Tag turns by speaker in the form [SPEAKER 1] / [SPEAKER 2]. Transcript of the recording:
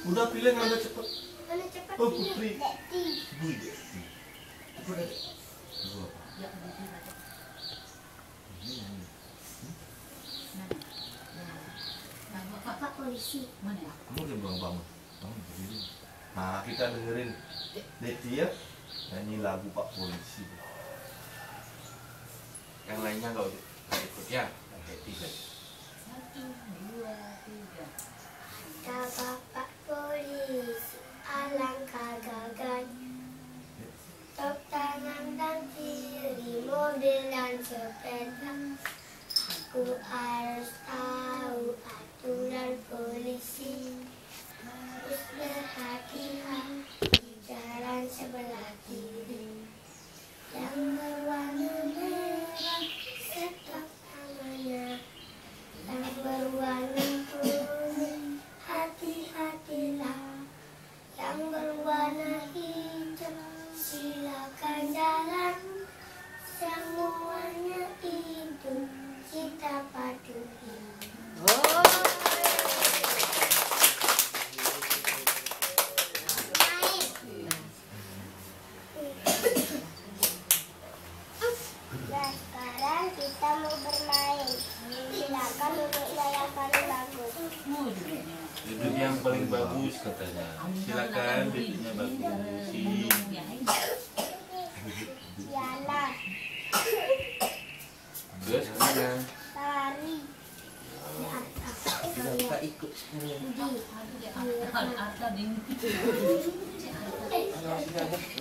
[SPEAKER 1] Udah pilih nggak cepet.
[SPEAKER 2] Mana cepat?
[SPEAKER 1] Oh Putri.
[SPEAKER 2] Bui.
[SPEAKER 1] Cepet aja. Dua.
[SPEAKER 3] Ya, begitu aja.
[SPEAKER 2] Bapak polisi.
[SPEAKER 3] Mana ya?
[SPEAKER 1] Kamu udah bangun. Bangun berdiri. Nah kita dengerin Deti ya nyanyi lagu Pak Polisi. Yang lainnya nggak ikut ya. Deti.
[SPEAKER 3] 1, 2, 3.
[SPEAKER 2] Kata Bapak polisi, alangkah gagahnya. Tok tangan dan kiri, mobil dan sepeda. Aku harus tahu aturan polisi. Harus berhati-hati jalan sebelah kiri. Yang berwarna merah, stop tangannya. Yang berwarna kuning, hati-hatilah. Yang berwarna hijau, silakan jalan. Semuanya itu kita patuhi. Nah, sekarang kita mau bermain. Silakan duduk yang paling bagus.
[SPEAKER 1] Duduk yang paling bagus katanya. Silakan duduknya bagus.
[SPEAKER 2] Yalah,
[SPEAKER 1] Terus mana?
[SPEAKER 2] lari di atas.
[SPEAKER 1] Kita ikut.
[SPEAKER 3] Ada di